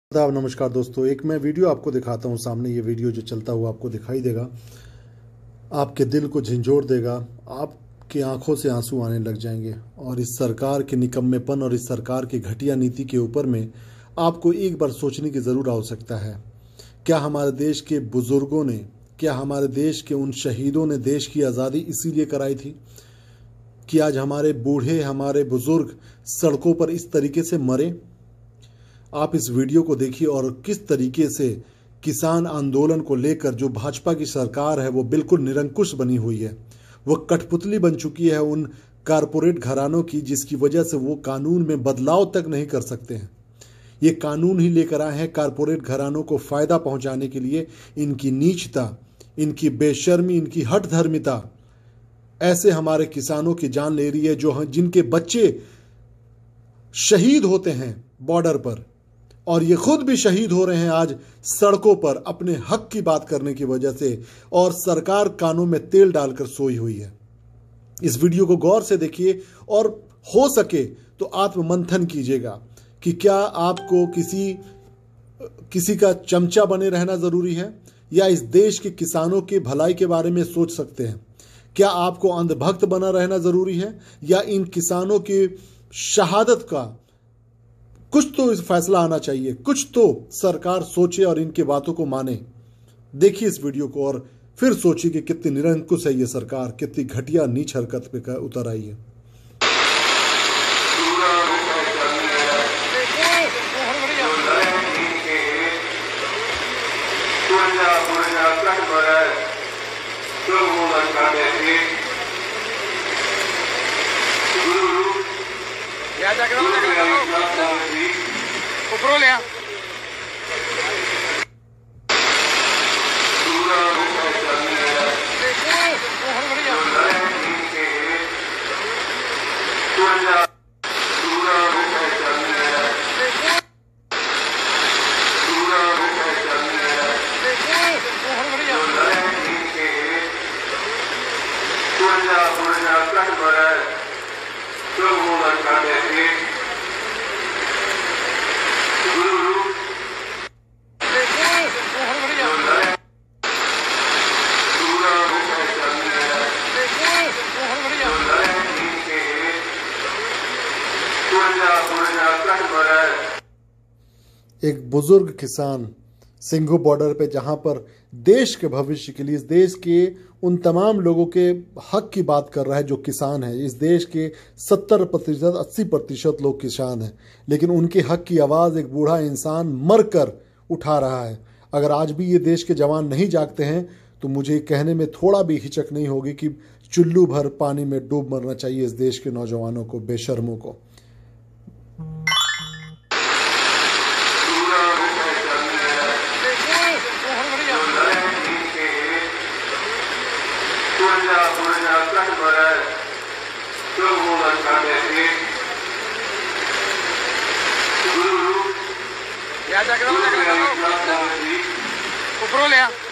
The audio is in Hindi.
आदाब, नमस्कार दोस्तों। एक मैं वीडियो आपको दिखाता हूँ सामने। ये वीडियो जो चलता हुआ आपको दिखाई देगा, आपके दिल को झंझोर देगा, आपकी आंखों से आंसू आने लग जाएंगे। और इस सरकार के निकम्मेपन और इस सरकार की घटिया नीति के ऊपर में आपको एक बार सोचने की ज़रूर आवश्यकता है। क्या हमारे देश के बुज़ुर्गों ने, क्या हमारे देश के उन शहीदों ने देश की आज़ादी इसीलिए कराई थी कि आज हमारे बूढ़े, हमारे बुज़ुर्ग सड़कों पर इस तरीके से मरे? आप इस वीडियो को देखिए और किस तरीके से किसान आंदोलन को लेकर जो भाजपा की सरकार है वो बिल्कुल निरंकुश बनी हुई है। वो कठपुतली बन चुकी है उन कारपोरेट घरानों की, जिसकी वजह से वो कानून में बदलाव तक नहीं कर सकते हैं। ये कानून ही लेकर आए हैं कारपोरेट घरानों को फायदा पहुंचाने के लिए। इनकी नीचता, इनकी बेशर्मी, इनकी हठधर्मिता ऐसे हमारे किसानों की जान ले रही है, जो जिनके बच्चे शहीद होते हैं बॉर्डर पर, और ये खुद भी शहीद हो रहे हैं आज सड़कों पर अपने हक की बात करने की वजह से, और सरकार कानों में तेल डालकर सोई हुई है। इस वीडियो को गौर से देखिए और हो सके तो आत्ममंथन कीजिएगा कि क्या आपको किसी का चमचा बने रहना जरूरी है, या इस देश के किसानों की भलाई के बारे में सोच सकते हैं? क्या आपको अंधभक्त बना रहना जरूरी है, या इन किसानों की शहादत का कुछ तो इस फैसला आना चाहिए? कुछ तो सरकार सोचे और इनकी बातों को माने। देखिए इस वीडियो को और फिर सोचिए कि कितनी निरंकुश है ये सरकार, कितनी घटिया नीच हरकत पे उतर आई है। ऊपर ले एक बुजुर्ग किसान सिंघू बॉर्डर पे, जहां पर देश के भविष्य के लिए, इस देश के उन तमाम लोगों के हक की बात कर रहा है जो किसान है। इस देश के 70% 80% लोग किसान हैं, लेकिन उनके हक की आवाज़ एक बूढ़ा इंसान मरकर उठा रहा है। अगर आज भी ये देश के जवान नहीं जागते हैं तो मुझे कहने में थोड़ा भी हिचक नहीं होगी कि चुल्लू भर पानी में डूब मरना चाहिए इस देश के नौजवानों को, बेशर्मों को। ऊपर ले